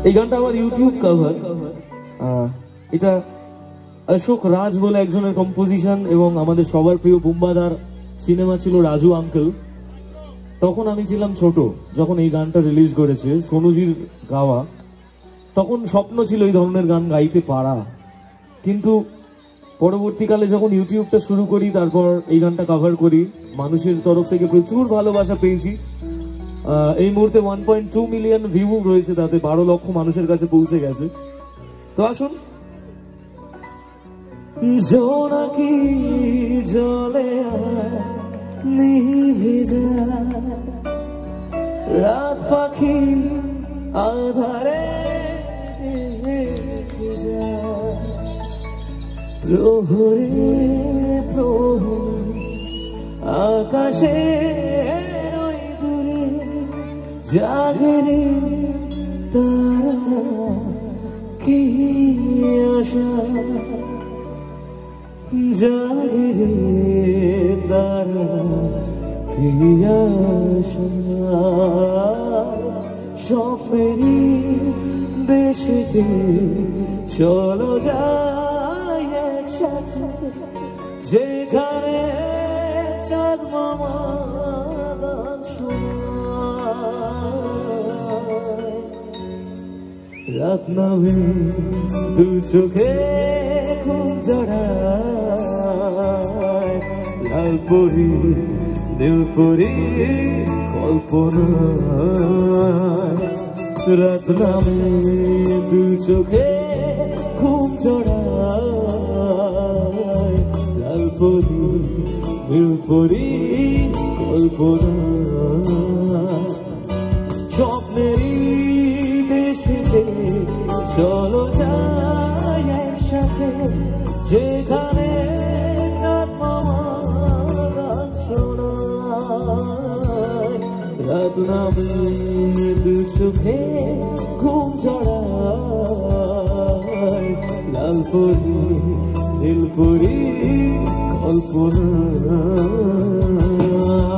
এই গানটা আমার ইউটিউব কভার। এটা অশোক রাজ বলে একজনের কম্পোজিশন এবং আমাদের সবার প্রিয় বুম্বাদার সিনেমা ছিল রাজু আঙ্কেল। তখন আমি ছিলাম ছোট যখন এই গানটা রিলিজ করেছে সোনুজির গাওয়া। তখন স্বপ্ন ছিল এই ধরনের গান গাইতে পারা, কিন্তু পরবর্তীকালে যখন ইউটিউবটা শুরু করি তারপর এই গানটা কভার করি, মানুষের তরফ থেকে প্রচুর ভালোবাসা পেয়েছি। এই মুহূর্তে 1.2 মিলিয়ন ভিউ রয়েছে, তাতে 12 লক্ষ মানুষের কাছে পৌঁছে গেছে। তো আসুন। জোনাকি জলে নিভে যায়, রাত পাখি আধারে প্রহরে প্রহরে আকাশে ওই দূরে জাগরে তারা কি আশা, জাগরে তারা কি আশা। স্বপ্নেরই দেশেতে চলো যাই একসাথে, যেখানে চাঁদ মামা গান শোনায়। রাত নামে দু চোখে খুব জড়ায়, লাল পরি নীল পরি কল্পনায়। রাত নামে দু চোখে খুব জড়ায়, লাল পরি নীল পরি কল্পনায়। স্বপ্নেরই দেশেতে চলো যাই একসাথে, যেখানে চাঁদ মামা গান শোনায়। রাত নামে দু চোখে ঘুম জড়ায়, লাল পরি নীল পরি কল্পনায়।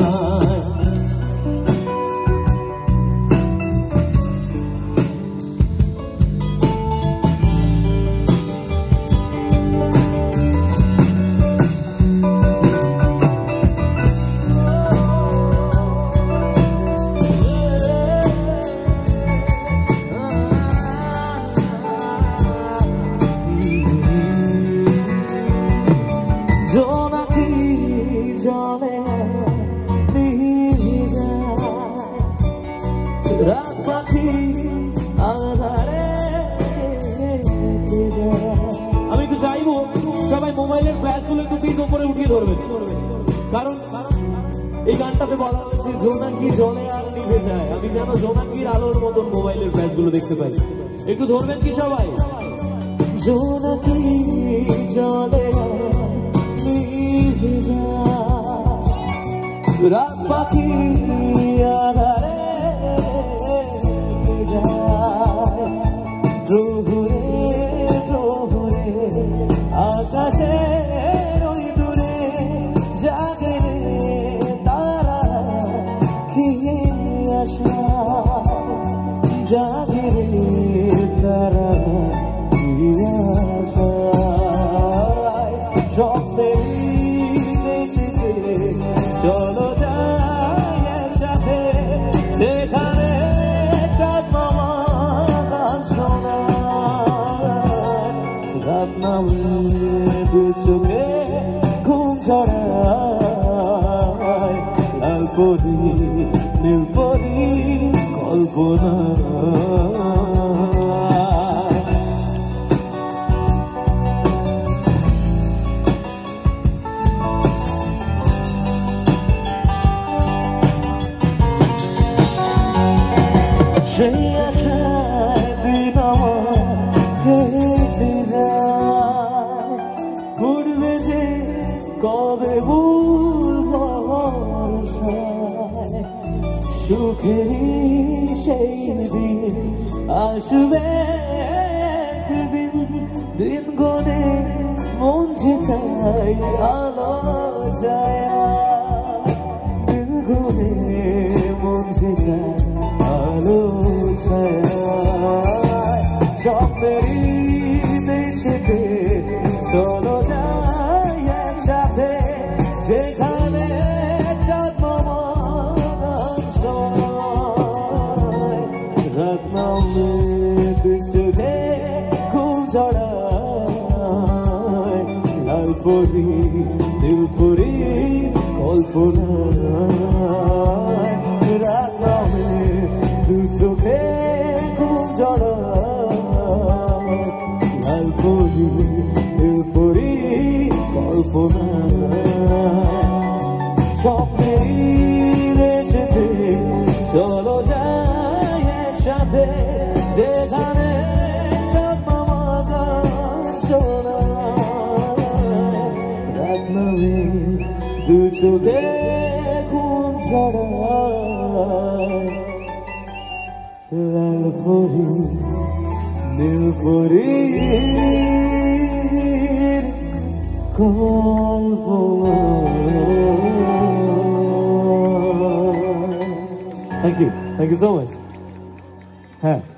জোনাকি জলে নিভে যায়, রাত পাখি আধারে যায়। আমি একটু চাইবো সবাই মোবাইলের ফ্ল্যাশগুলো একটু প্লিজ উপরে উঠিয়ে ধরবেন, কারণ এই গানটাতে বলা হয়েছে জোনাকি জলে আর নিভে যায়। আমি যেন জোনাকির আলোর মতন মোবাইলের ফ্ল্যাশগুলো দেখতে পাই। একটু ধরবেন কি সবাই? জোনাকি জলে রাত পাখি আধারে যায়, প্রহরে প্রহরে আকাশে ওই দূরে জাগে তারা কি আশা, জাগে তারা কি আশা। স্বপ্নেরই দেশেতে চলো যাই একসাথে, যেখানে চাঁদ মামা গান শোনায়। রাত নামে দু চোখে ঘুম ঝরায়, লাল পরি নীল পরি কল্পনায়। সেই আশায় দিন আমার কেটে যায়, ফুটবে যে কবে ভুল ভরসায়। সুখেরই সেই দিন আসবে একদিন, দিন গনে মন যেতাই আলো যায়, দিন গনে মন যেতাই আলো ছায়া। চলো যাই একসাথে যেখানে চাঁদ মামা গান শোনায় রাত নামে দুই চোখে ঘুম জড়ায় লাল পরি নীল পরি কল্পনায় রাত নামে দুই চোখে ঘুম জড়ায় লাল পরি নীল পরি কল্পনায় স্বপ্নের দেশেতে চলো যাই একসাথে যেখানে চাঁদ মামা গান শোনায় রাত নামে দু চোখে ঘুম জড়ায় লাল পরি নীল পরির কল্পনা। Thank you so much. হ্যাঁ